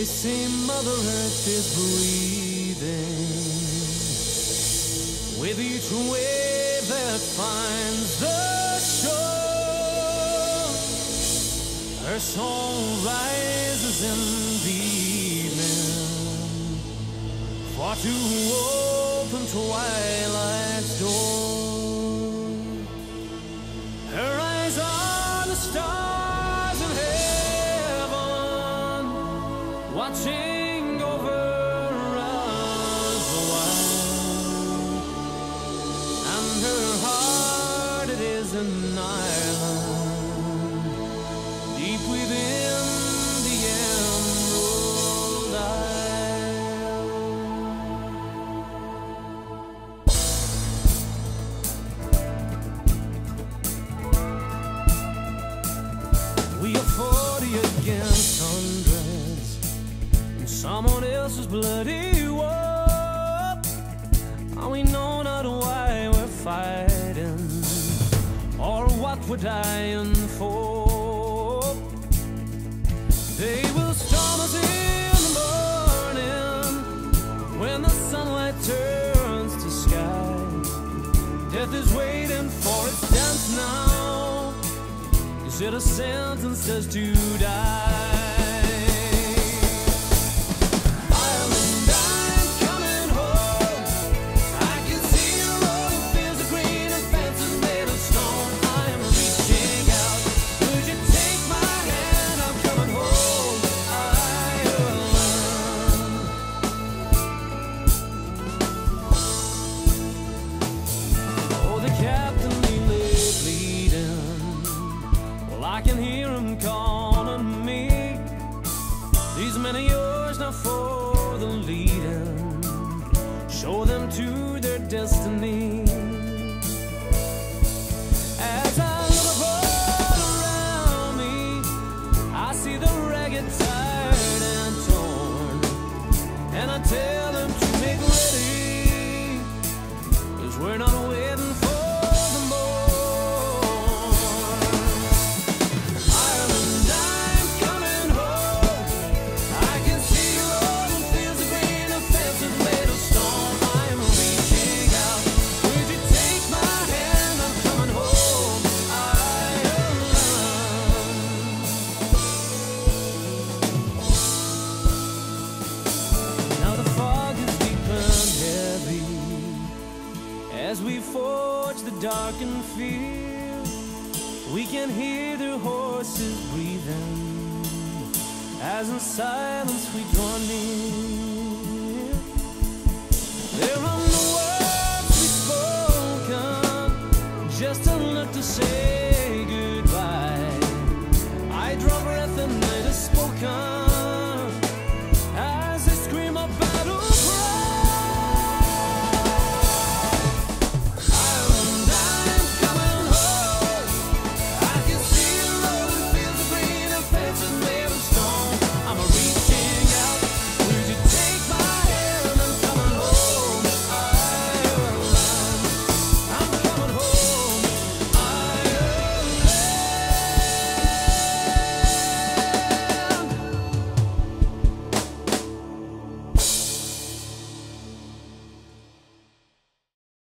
They say Mother Earth is breathing with each wave that finds the shore. Her song rises in the evening, far to open twilight's door. Her eyes are the stars in heaven, watching over us wide, and her heart it is an island deep within the emerald isle. We are 40 against hundreds in someone else's bloody war, and we know not why we're fighting or what we're dying for. They will storm us in the morning when the sunlight turns to sky. Death is waiting for its dance now. Is it a sentence just to die? Ireland, I'm coming home. I can see your rolling fields of green and fences made of stone. I am reaching out. Would you take my hand? I'm coming home. Ireland. Oh, the captain he lay bleeding. Well, I can hear him calling me. These men are yours now for the leading. Show them to their destiny. As I look all around me, I see the ragged, tired and torn, and I tell them to make ready, 'cause we're not waiting for the morn. Ireland, I'm coming home. I can see your rolling fields of green and fences made of stone. I am reaching out. Would you take my hand? I'm coming home. Ireland. Now the fog is deep and heavy as we forge the darkened field. We can hear their horses breathing as in silence we draw near. There are